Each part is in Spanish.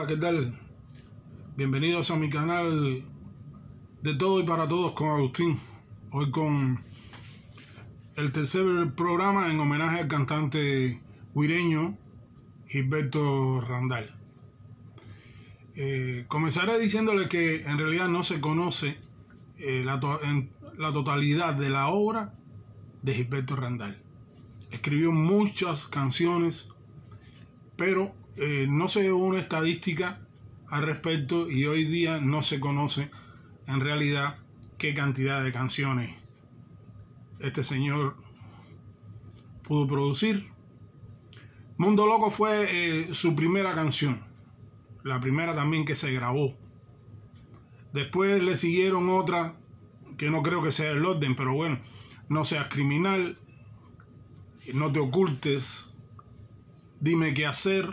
¿qué tal? Bienvenidos a mi canal de todo y para todos con Agustín. Hoy con el tercer programa en homenaje al cantante huireño Gilberto Randal. Comenzaré diciéndole que en realidad no se conoce la totalidad de la obra de Gilberto Randal. Escribió muchas canciones, pero no se dio una estadística al respecto y hoy día no se conoce en realidad qué cantidad de canciones este señor pudo producir. Mundo Loco fue su primera canción, la primera también que se grabó. Después le siguieron otras que no creo que sea el orden, pero bueno, No seas criminal, No te ocultes, Dime qué hacer,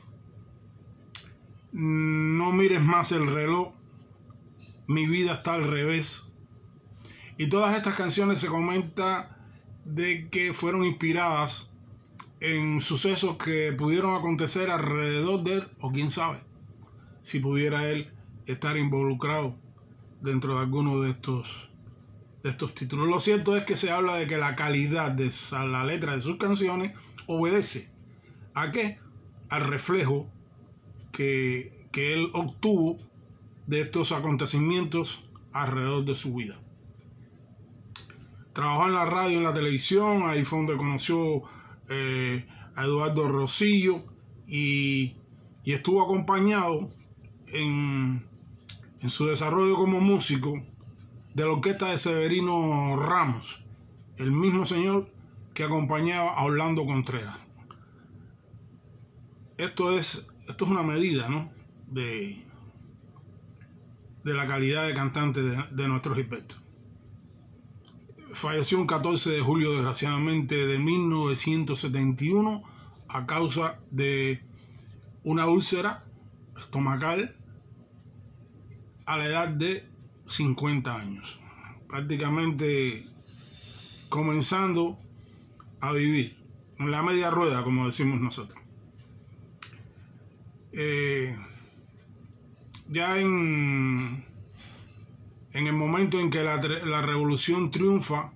No mires más el reloj, Mi vida está al revés. Y todas estas canciones se comenta de que fueron inspiradas en sucesos que pudieron acontecer alrededor de él, o quién sabe si pudiera él estar involucrado dentro de alguno de estos títulos. Lo cierto es que se habla de que la calidad de la letra de sus canciones obedece ¿a qué? Al reflejo que él obtuvo de estos acontecimientos alrededor de su vida. Trabajó en la radio, en la televisión, ahí fue donde conoció a Eduardo Rosillo y estuvo acompañado en su desarrollo como músico de la orquesta de Severino Ramos, el mismo señor que acompañaba a Orlando Contreras. Esto es una medida, ¿no?, de la calidad de cantante de nuestro Gilberto. Falleció un 14 de julio, desgraciadamente, de 1971 a causa de una úlcera estomacal a la edad de 50 años. Prácticamente comenzando a vivir en la media rueda, como decimos nosotros. Ya en el momento en que la revolución triunfa,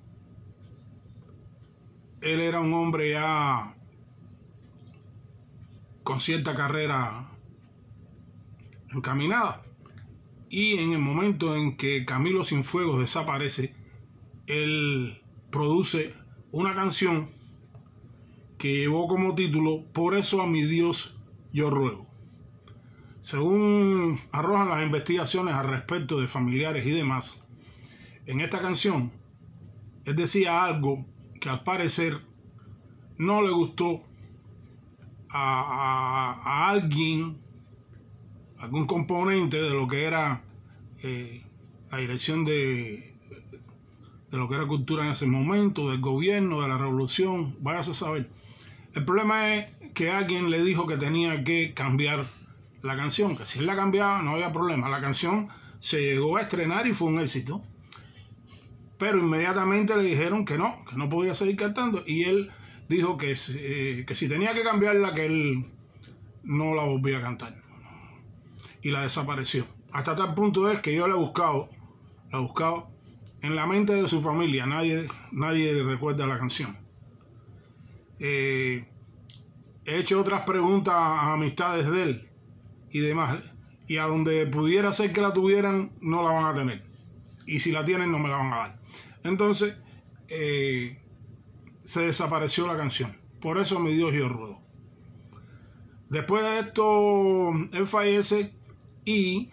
él era un hombre ya con cierta carrera encaminada. Y en el momento en que Camilo Cienfuegos desaparece, él produce una canción que llevó como título Por eso a mi Dios yo ruego. Según arrojan las investigaciones al respecto de familiares y demás, en esta canción él decía algo que al parecer no le gustó a alguien, algún componente de lo que era la dirección de lo que era cultura en ese momento, del gobierno, de la revolución, váyase a saber. El problema es que alguien le dijo que tenía que cambiar la canción, que si él la cambiaba no había problema. La canción se llegó a estrenar y fue un éxito, pero inmediatamente le dijeron que no podía seguir cantando, y él dijo que si tenía que cambiarla, que él no la volvía a cantar, y la desapareció. Hasta tal punto es que yo la he buscado en la mente de su familia, nadie recuerda la canción. He hecho otras preguntas a amistades de él y demás, y a donde pudiera ser que la tuvieran, no la van a tener, y si la tienen no me la van a dar. Entonces se desapareció la canción. Por eso mi Dios yo ruego. Después de esto él fallece y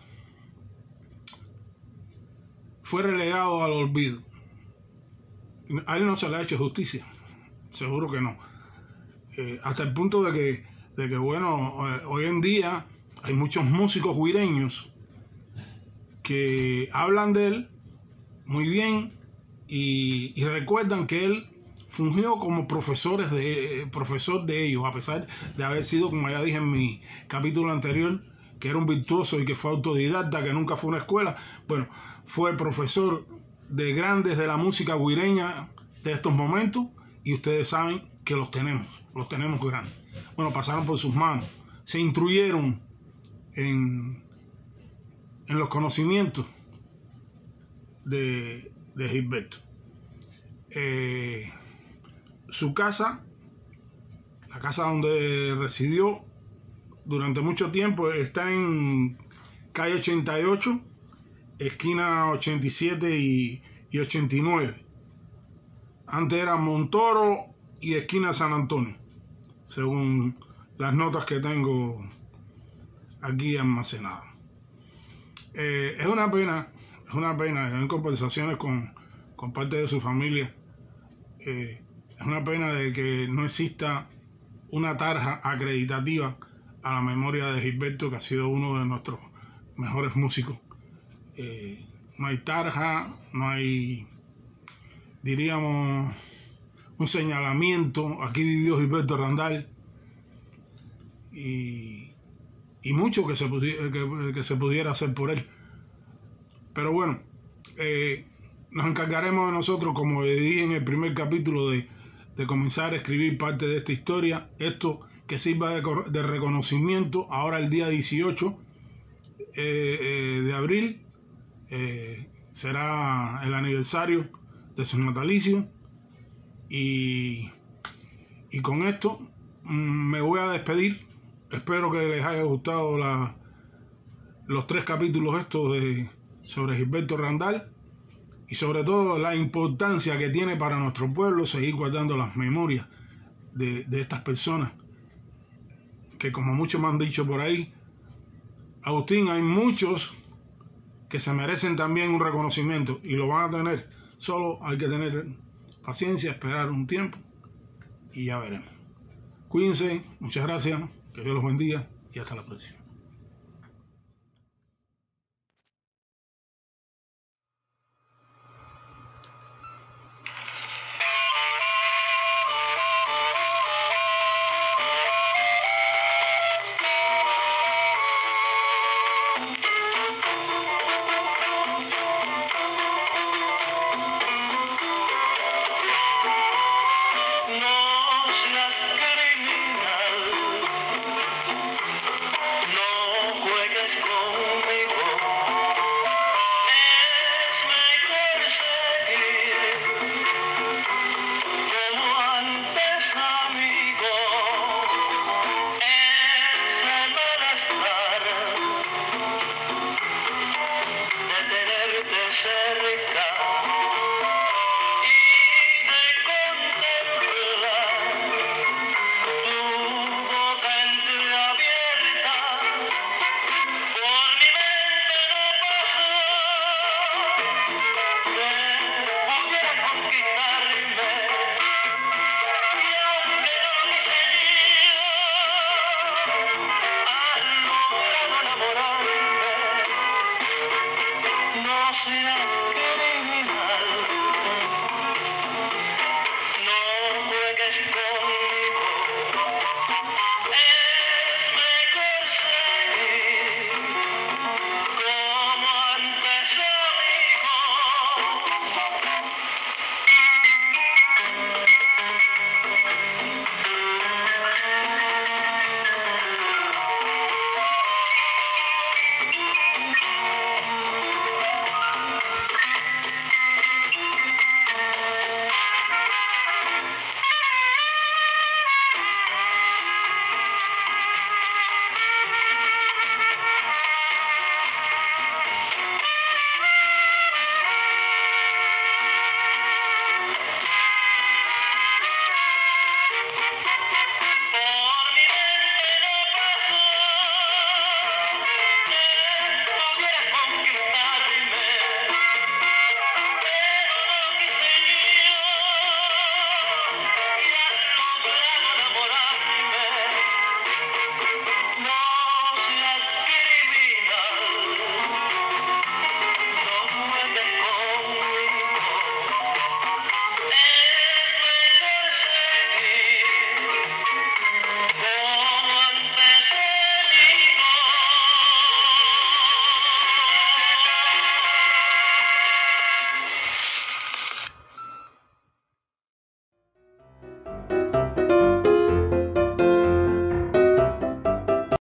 fue relegado al olvido. A él no se le ha hecho justicia, seguro que no, hasta el punto de que bueno, hoy en día hay muchos músicos huireños que hablan de él muy bien y recuerdan que él fungió como profesor de ellos, a pesar de haber sido, como ya dije en mi capítulo anterior, que era un virtuoso y que fue autodidacta, que nunca fue a una escuela. Bueno, fue profesor de grandes de la música huireña de estos momentos, y ustedes saben que los tenemos grandes. Bueno, pasaron por sus manos, se instruyeron en los conocimientos de Gilberto. Su casa, la casa donde residió durante mucho tiempo, está en calle 88, esquina 87 y 89. Antes era Montoro y esquina San Antonio, según las notas que tengo aquí almacenadas. Es una pena, en conversaciones con parte de su familia, es una pena de que no exista una tarja acreditativa a la memoria de Gilberto, que ha sido uno de nuestros mejores músicos. No hay tarja, no hay, diríamos, un señalamiento. Aquí vivió Gilberto Randal, y mucho que se pudiera hacer por él. Pero bueno, nos encargaremos de nosotros, como dije en el primer capítulo, de comenzar a escribir parte de esta historia. Esto que sirva de reconocimiento. Ahora el día 18 de abril será el aniversario de su natalicio. Y con esto me voy a despedir. Espero que les haya gustado los 3 capítulos estos sobre Gilberto Randal, y sobre todo la importancia que tiene para nuestro pueblo seguir guardando las memorias de estas personas, que, como muchos me han dicho por ahí, Agustín, hay muchos que se merecen también un reconocimiento y lo van a tener. Solo hay que tener paciencia, esperar un tiempo y ya veremos. Cuídense, muchas gracias, que Dios los bendiga y hasta la próxima. No seas